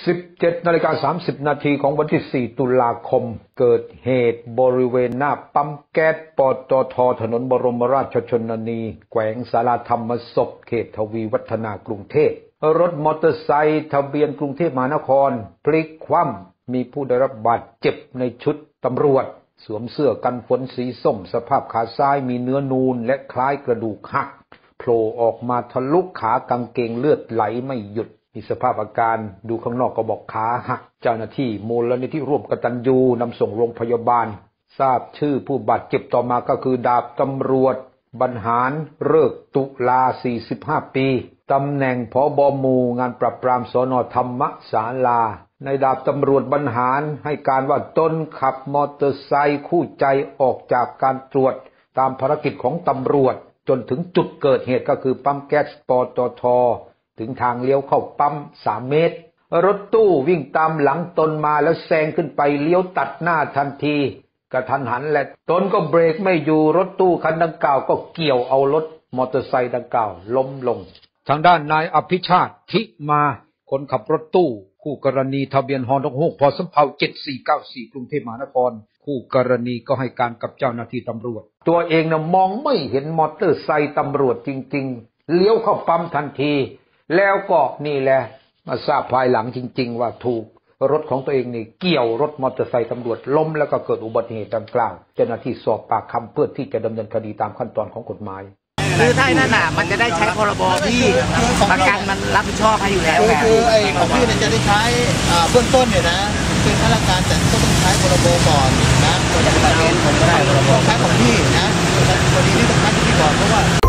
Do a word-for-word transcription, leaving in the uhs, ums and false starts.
สิบเจ็ดนาฬิกาสามสิบนาทีของวันที่สี่ตุลาคมเกิดเหตุบริเวณหน้าปั๊มแก๊สปตท.ถนนบรมราชชนนีแขวงศาลาธรรมศพเขตทวีวัฒนากรุงเทพรถมอเตอร์ไซค์ทะเบียนกรุงเทพมหานครพลิกคว่ำมีผู้ได้รับบาดเจ็บในชุดตำรวจสวมเสื้อกันฝนสีส้มสภาพขาซ้ายมีเนื้อนูนและคล้ายกระดูกหักโผล่ออกมาทะลุขากางเกงเลือดไหลไม่หยุดมีสภาพอาการดูข้างนอกก็บอกขาหักเจ้าหน้าที่มูลนิธิร่วมกตัญญูนำส่งโรงพยาบาลทราบชื่อผู้บาดเจ็บต่อมาก็คือดาบตำรวจบรรหารฤกษ์ตุลาสี่สิบห้าปีตำแหน่งผบ.หมู่งานปราบปรามสน.ธรรมศาลาในดาบตำรวจบรรหารให้การว่าตนขับมอเตอร์ไซค์คู่ใจออกจากการตรวจตามภารกิจของตำรวจจนถึงจุดเกิดเหตุก็คือปั๊มแก๊สปตท.ถึงทางเลี้ยวเข้าปั๊มสามเมตรรถตู้วิ่งตามหลังตนมาแล้วแซงขึ้นไปเลี้ยวตัดหน้าทันทีกระทันหันและตนก็เบรกไม่อยู่รถตู้คันดังกล่าวก็เกี่ยวเอารถมอเตอร์ไซค์ดังกล่าวล้มลงทางด้านนายอภิชาติทิมาคนขับรถตู้คู่กรณีทะเบียนฮอนกฮูกพสำเภาเจ็ดสี่เก้าสี่กรุงเทพมหานครคู่กรณีก็ให้การกับเจ้าหน้าที่ตำรวจตัวเองนะมองไม่เห็นมอเตอร์ไซค์ตำรวจจริงๆเลี้ยวเข้าปั๊มทันทีแล้วก็นี่แหละมาทราบภายหลังจริงๆว่าถูกรถของตัวเองนี่เกี่ยวรถมอเตอร์ไซค์ตำรวจล้มแล้วก็เกิดอุบัติเหตุดังกล่าวเจ้าหน้าที่สอบปากคำเพื่อที่จะดำเนินคดีตามขั้นตอนของกฎหมายคือถ้านั่นน่ะมันจะได้ใช้พรบที่ประกันมันรับผิดชอบให้อยู่แล้วคือคือไอ้ของพี่เนี่ยจะได้ใช้เบื้องต้นเนี่ยนะเป็นข้าราชการแต่ก็ต้องใช้พรบก่อนนะผมก็ได้พรบใช้ของพี่นะพอดีที่ต้องใช้ที่พี่ก่อนเพราะว่า